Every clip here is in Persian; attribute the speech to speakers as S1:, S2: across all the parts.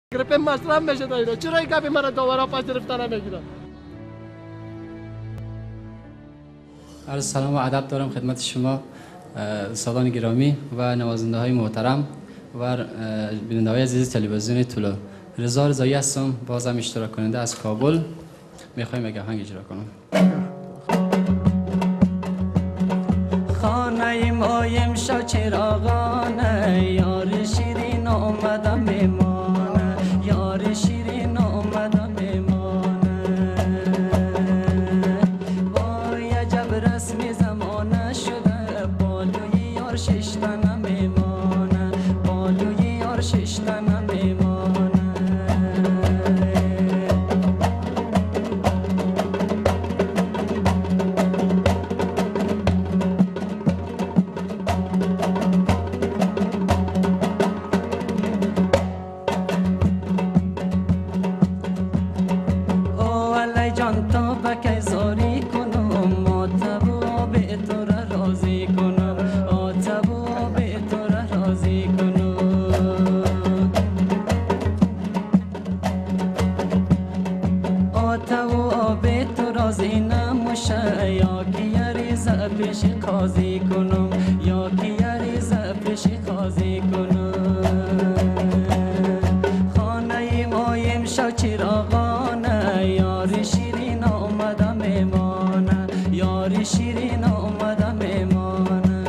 S1: گرفت مصرف میشه دایره. چرا این گپی مرا دوباره پس گرفتن نمیگیرن؟
S2: عرض سلام و ادب دارم خدمت شما دوستان گرامی و نوازنده های محترم و بیننده های عزیز تلویزیون طلوع. رضا رضایی هستم، بازم اشتراک کننده از کابل. میخوایم یک آهنگ اجرا کنم. خانه ما امشب چراغانه، یار شیرین آمده میمانه، یار شیرین آمده میمانه. وای عجب رسم زمانه شده، بالوی یار ششتنه میمانه، بالوی یار ششتنه میمانه. پیش قاضی کنم یا که یاریز پیش قاضی کنم. خانه ما امشب چراغانه، یار شیرین آمده میمانه، یار شیرین آمده میمانه.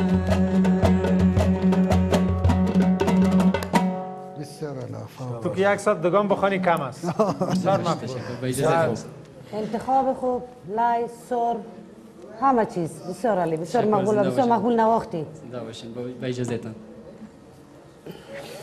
S3: بسیار علاقه.
S4: تو که 100 دگان بخوانی کم است. بسیار ممنون.
S5: انتخاب خوب، لای، سر، همه چیز بسیار عالی، بسیار مقبول و بسیار مقبول نواختی.
S2: زنده باشین با اجازهتون.